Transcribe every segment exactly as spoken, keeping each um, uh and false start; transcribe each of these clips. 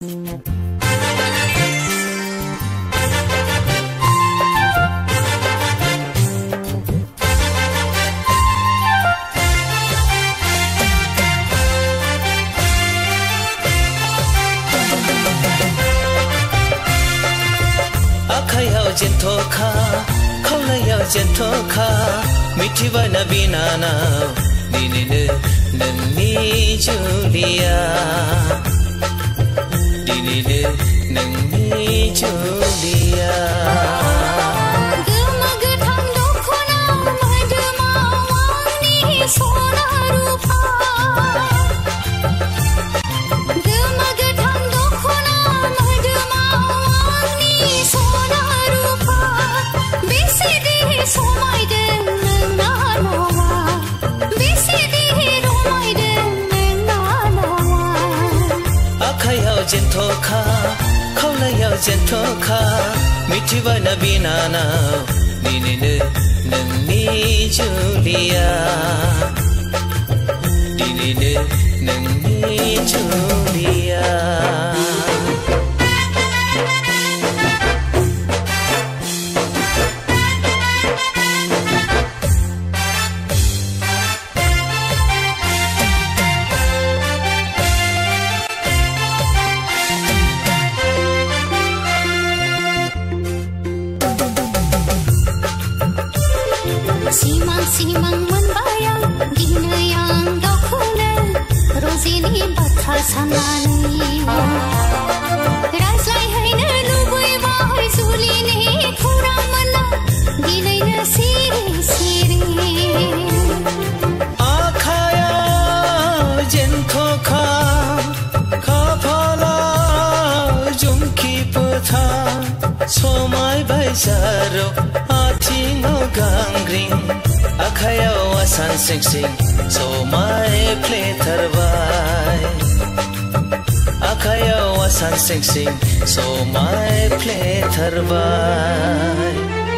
आखायाव जेन्थ'खा खावलायाव जेन्थ'खा मिथिबाय ना बिनानाव दिनैनो नोंनि जुलिया दिनैनो नोंनि जुलिया गोमो गोथां दख'ना मोदोमाव आंनि सना रुफा गोमो गोथां दख'ना मोदोमाव आंनि सना रुफा बेसे देहे समायदों नोंना नवा बेसे देहे रमायदों नोंना नवा आखायाव जेन्थ'खा खावलायाव जेन्थ'खा मिथिबाय ना बिनानाव दिनैनो नोंनि जुलिया दिनैनो नोंनि जुलिया सिमां सिमां मोनबाय आं दिनै आं गावखौनो रजेनि बाथ्रा साननानै रायज्लायहैनो लुबैबाय जुलिनि खौरां मोना दिनैनो सिरि सिरि आखायाव जेन्थ'खा खाफालाव जुमखि फोथा समायबाय जारौ आथिङाव गांग्रिं आखायाव आसान सिंसिं समायफ्लेथारबाय आखायाव आसान सिंसिं समायफ्लेथारबाय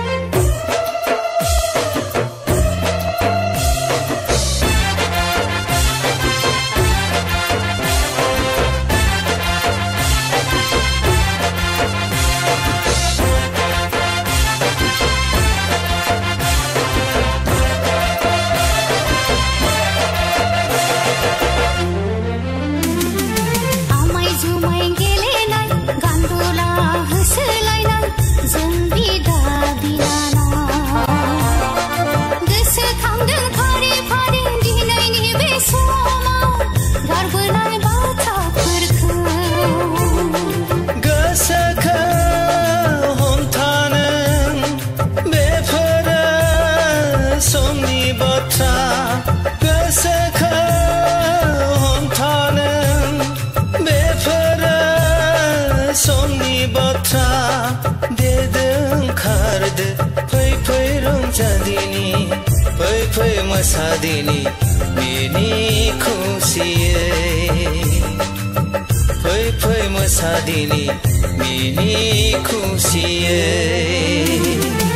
फै मोसादिनि मिनि खुसियै फै फै मोसादिनि मिनि खुसियै